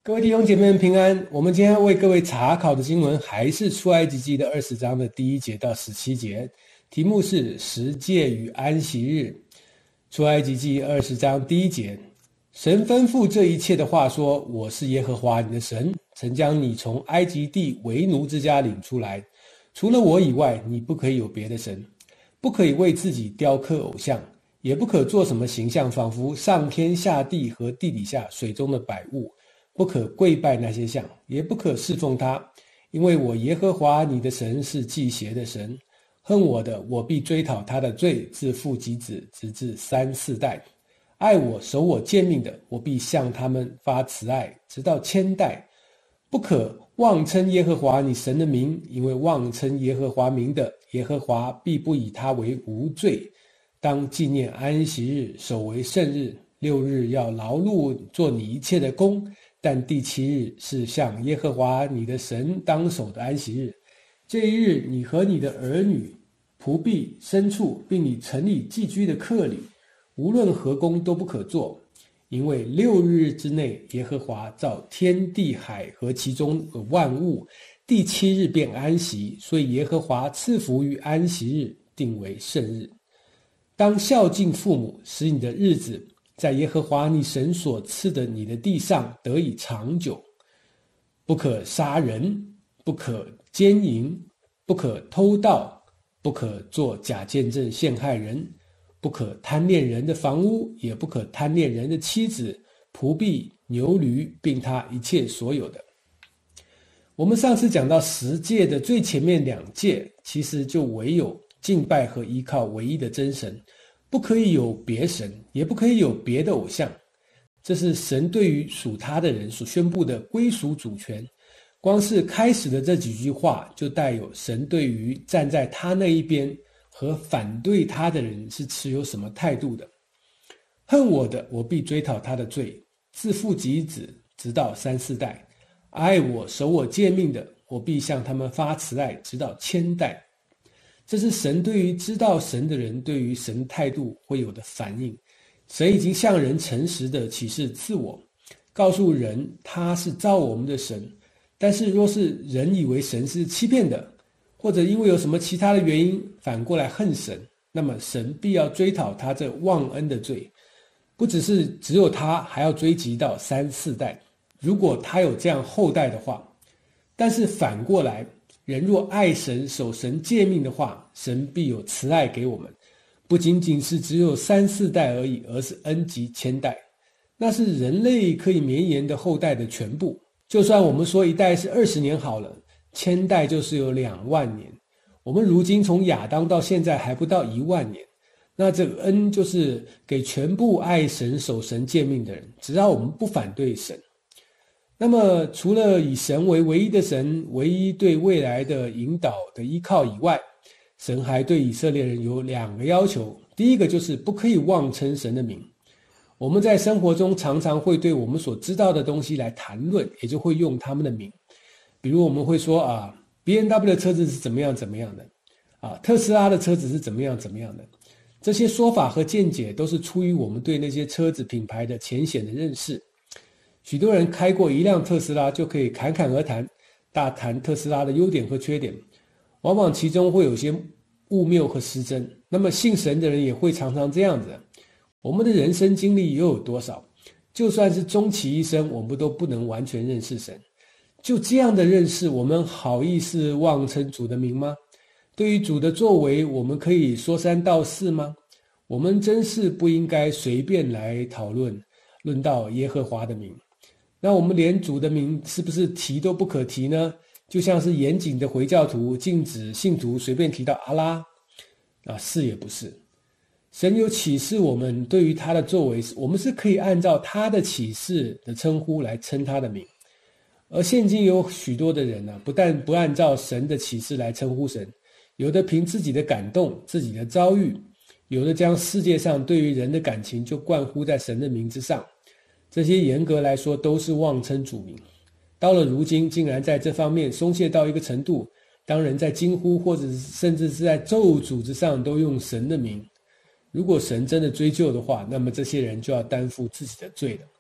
各位弟兄姐妹们平安。我们今天要为各位查考的经文还是出埃及记的20章的第1节到17节，题目是十诫与安息日。出埃及记20章第1节，神吩咐这一切的话说：我是耶和华你的神，曾将你从埃及地为奴之家领出来，除了我以外，你不可以有别的神，不可以为自己雕刻偶像，也不可做什么形象，仿佛上天下地和地底下水中的百物，不可跪拜那些像，也不可侍奉他，因为我耶和华你的神是忌邪的神。恨我的，我必追讨他的罪，自父及子，直至3、4代；爱我、守我诫命的，我必向他们发慈爱，直到千代。不可妄称耶和华你神的名，因为妄称耶和华名的，耶和华必不以他为无罪。当纪念安息日，守为圣日。6日要劳碌做你一切的工，但第7日是向耶和华你的神当守的安息日。这一日，你和你的儿女、仆婢、牲畜，并你城里寄居的客旅，无论何工都不可做，因为6日之内，耶和华造天地海和其中的万物，第7日便安息，所以耶和华赐福于安息日，定为圣日。当孝敬父母，使你的日子在耶和华你神所赐的你的地上得以长久。不可杀人，不可奸淫，不可偷盗，不可作假见证陷害人，不可贪恋人的房屋，也不可贪恋人的妻子、仆婢、牛驴，并他一切所有的。我们上次讲到10诫的最前面2诫，其实就唯有敬拜和依靠唯一的真神，不可以有别神，也不可以有别的偶像。这是神对于属他的人所宣布的归属主权。光是开始的这几句话，就带有神对于站在他那一边和反对他的人是持有什么态度的。恨我的，我必追讨他的罪，自父及子，直到3、4代；爱我、守我诫命的，我必向他们发慈爱，直到千代。这是神对于知道神的人对于神态度会有的反应。神已经向人诚实的启示自我，告诉人他是造我们的神。但是若是人以为神是欺骗的，或者因为有什么其他的原因反过来恨神，那么神必要追讨他这忘恩的罪，不只有他，还要追及到3、4代，如果他有这样后代的话。但是反过来，人若爱神、守神诫命的话，神必有慈爱给我们，不仅仅是只有3、4代而已，而是恩及千代，那是人类可以绵延的后代的全部。就算我们说一代是20年好了，千代就是有2万年。我们如今从亚当到现在还不到1万年，那这个恩就是给全部爱神、守神诫命的人，只要我们不反对神。那么除了以神为唯一的神，唯一对未来的引导的依靠以外，神还对以色列人有2个要求。第一个就是不可以妄称神的名。我们在生活中常常会对我们所知道的东西来谈论，也就会用他们的名。比如我们会说BMW 的车子是怎么样怎么样的，特斯拉的车子是怎么样怎么样的。这些说法和见解都是出于我们对那些车子品牌的浅显的认识。许多人开过一辆特斯拉就可以侃侃而谈，大谈特斯拉的优点和缺点，往往其中会有些误谬和失真。那么信神的人也会常常这样子。我们的人生经历又有多少？就算是终其一生，我们都不能完全认识神。就这样的认识，我们好意思妄称主的名吗？对于主的作为，我们可以说3道4吗？我们真是不应该随便来讨论到耶和华的名。那我们连主的名是不是提都不可提呢？就像是严谨的回教徒禁止信徒随便提到阿拉，是也不是。神有启示我们对于他的作为，我们是可以按照他的启示的称呼来称他的名。而现今有许多的人不但不按照神的启示来称呼神，有的凭自己的感动、自己的遭遇，有的将世界上对于人的感情就灌乎在神的名之上。这些严格来说都是妄称主名。到了如今，竟然在这方面松懈到一个程度，当人在惊呼或者甚至是在咒诅之上都用神的名。如果神真的追究的话，那么这些人就要担负自己的罪了。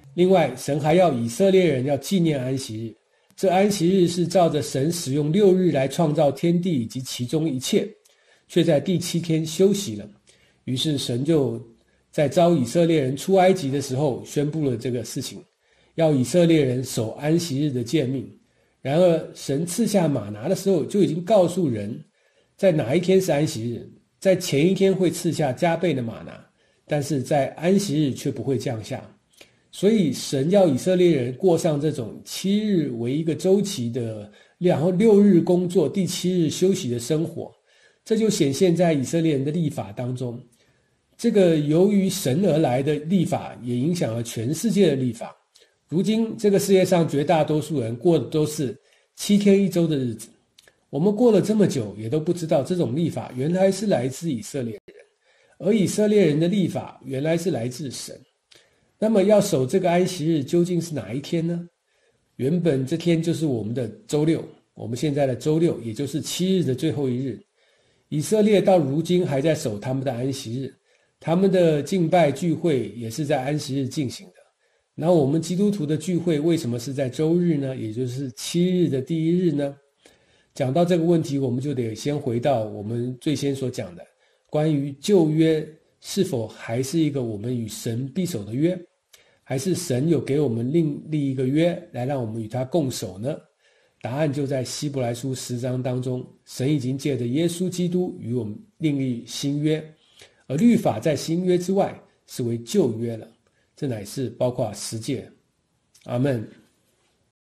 另外，神还要以色列人要纪念安息日。这安息日是照着神使用6日来创造天地以及其中一切，却在第7天休息了。于是神就在召以色列人出埃及的时候宣布了这个事情，要以色列人守安息日的诫命。然而神赐下玛拿的时候，就已经告诉人在哪一天是安息日，在前一天会赐下加倍的玛拿，但是在安息日却不会降下。所以神要以色列人过上这种7日为一个周期的，然后6日工作，第7日休息的生活，这就显现在以色列人的律法当中。这个由于神而来的律法也影响了全世界的律法。如今这个世界上绝大多数人过的都是7天1周的日子，我们过了这么久也都不知道这种律法原来是来自以色列人，而以色列人的律法原来是来自神。那么要守这个安息日究竟是哪一天呢？原本这天就是我们的周六，我们现在的周六也就是7日的最后一日。以色列到如今还在守他们的安息日，他们的敬拜聚会也是在安息日进行的。那我们基督徒的聚会为什么是在周日呢？也就是7日的第1日呢？讲到这个问题，我们就得先回到我们最先所讲的关于旧约是否还是一个我们与神必守的约，还是神有给我们另立一个约来让我们与他共守呢？答案就在希伯来书10章当中，神已经借着耶稣基督与我们另立新约，而律法在新约之外是为旧约了，这乃是包括十诫。阿们。